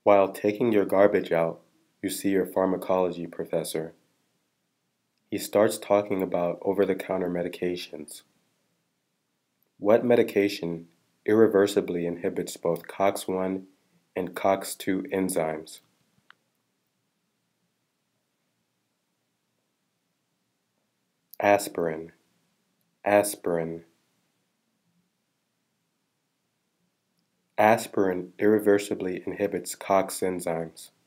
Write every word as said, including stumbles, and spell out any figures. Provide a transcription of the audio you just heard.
While taking your garbage out, you see your pharmacology professor. He starts talking about over-the-counter medications. What medication irreversibly inhibits both COX one and COX two enzymes? Aspirin, aspirin. Aspirin irreversibly inhibits COX enzymes.